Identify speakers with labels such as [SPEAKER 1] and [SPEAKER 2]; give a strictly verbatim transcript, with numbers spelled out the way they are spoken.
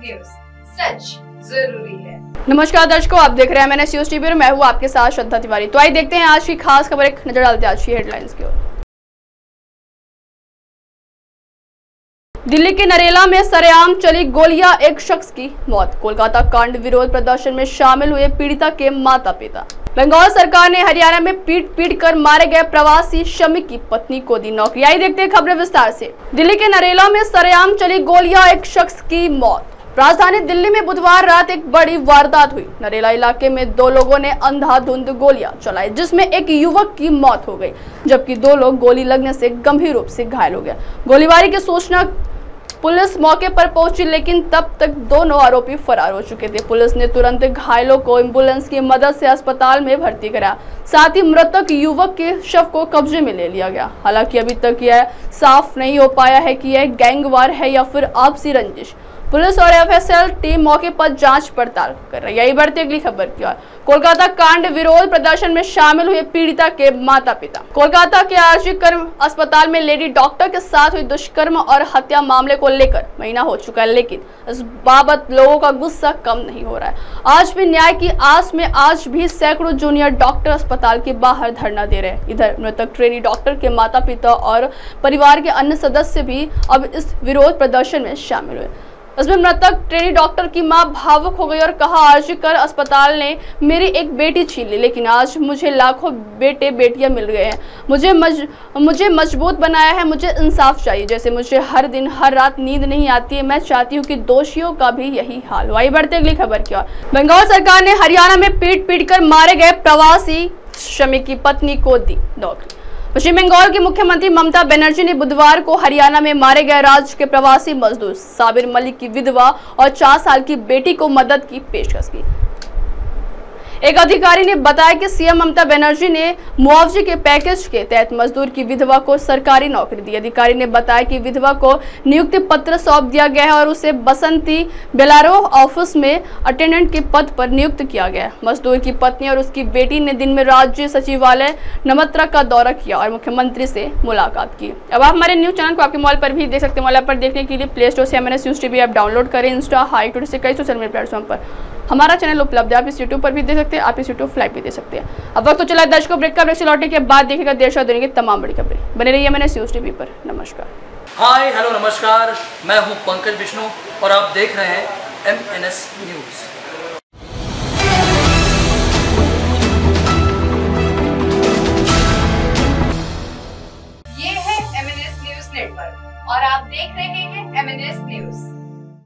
[SPEAKER 1] News, सच जरूरी है।
[SPEAKER 2] नमस्कार दर्शकों, आप देख रहे हैं एमएनएस न्यूज टीवी और मैं हूं आपके साथ श्रद्धा तिवारी। तो आइए देखते हैं आज की खास खबर, एक नजर डालते हैं आज की हेडलाइंस की ओर। दिल्ली के नरेला में सरेआम चली गोलियां, एक शख्स की मौत। कोलकाता कांड विरोध प्रदर्शन में शामिल हुए पीड़िता के माता पिता। बंगाल सरकार ने हरियाणा में पीट पीट कर मारे गए प्रवासी श्रमिक की पत्नी को दी नौकरी। आइए देखते हैं खबरें विस्तार से। दिल्ली के नरेला में सरेआम चली गोलियां, एक शख्स की मौत। राजधानी दिल्ली में बुधवार रात एक बड़ी वारदात हुई। नरेला इलाके में दो लोगों ने अंधाधुंध गोलियां चलाई, जिसमें एक युवक की मौत हो गई, जबकि दो लोग गोली लगने से गंभीर रूप से घायल हो गए। गोलीबारी की सूचना पुलिस मौके पर पहुंची, लेकिन तब तक दोनों आरोपी फरार हो चुके थे। पुलिस ने तुरंत घायलों को एम्बुलेंस की मदद से अस्पताल में भर्ती कराया। साथ ही मृतक युवक के शव को कब्जे में ले लिया गया। हालांकि अभी तक यह साफ नहीं हो पाया है कि यह गैंगवार है या फिर आपसी रंजिश। पुलिस और एफएसएल टीम मौके पर जांच पड़ताल कर रही है। यही बढ़ती अगली खबर की ओर। कोलकाता कांड विरोध प्रदर्शन में शामिल हुए पीड़िता के माता पिता। कोलकाता के आरजी कर्म अस्पताल में लेडी डॉक्टर के साथ हुई दुष्कर्म और हत्या मामले को लेकर महीना हो चुका है, लेकिन इस बाबत लोगों का गुस्सा कम नहीं हो रहा है। आज भी न्याय की आस में आज भी सैकड़ों जूनियर डॉक्टर अस्पताल के बाहर धरना दे रहे हैं। इधर मृतक ट्रेनी डॉक्टर के माता पिता और परिवार के अन्य सदस्य भी अब इस विरोध प्रदर्शन में शामिल हुए। इसमें मृतक ट्रेनी डॉक्टर की मां भावुक हो गई और कहा, आरजी कर अस्पताल ने मेरी एक बेटी छीन ली, लेकिन आज मुझे लाखों बेटे बेटियां मिल गए हैं। मुझे मज, मुझे मजबूत बनाया है। मुझे इंसाफ चाहिए। जैसे मुझे हर दिन हर रात नींद नहीं आती है, मैं चाहती हूँ कि दोषियों का भी यही हाल हो। आइए बढ़ते अगली खबर की ओर। बंगाल सरकार ने हरियाणा में पीट पीट कर मारे गए प्रवासी श्रमिक की पत्नी को दी नौकरी। पश्चिम बंगाल की मुख्यमंत्री ममता बनर्जी ने बुधवार को हरियाणा में मारे गए राज्य के प्रवासी मजदूर साबिर मलिक की विधवा और चार साल की बेटी को मदद की पेशकश की। एक अधिकारी ने बताया कि सीएम ममता बनर्जी ने मुआवजे के पैकेज के तहत मजदूर की विधवा को सरकारी नौकरी दी। अधिकारी ने बताया कि विधवा को नियुक्ति पत्र सौंप दिया गया है और उसे बसंती बेलारो ऑफिस में अटेंडेंट के पद पर नियुक्त किया गया है। मजदूर की पत्नी और उसकी बेटी ने दिन में राज्य सचिवालय नमत्रा का दौरा किया और मुख्यमंत्री से मुलाकात की। अब आप हमारे न्यूज चैनल को आपके मोबाइल पर भी देख सकते हैं। मोबाइल पर देखने के लिए प्ले स्टोर से MNS news TV app download करें। इंस्टा, हाई ट्विटर से कई सोशल मीडिया प्लेटफॉर्म पर हमारा चैनल उपलब्ध है। आप इस यूट्यूब पर भी देख सकते हैं, आप इस यूट्यूब लाइव भी देख सकते हैं। अब वक्त तो चला दर्शकों ब्रेक का। ब्रेक से लौटने के बाद देखिएगा देश और दुनिया की तमाम बड़ी खबरें। बने रहिए एमएनएस न्यूज टीवी पर। नमस्कार।
[SPEAKER 3] हाय हेलो नमस्कार, मैं हूं पंकज विष्णु और आप देख रहे हैं एमएनएस न्यूज।
[SPEAKER 1] ये है एमएनएस न्यूज नेटवर्क और आप देख रहे हैं एमएनएस न्यूज।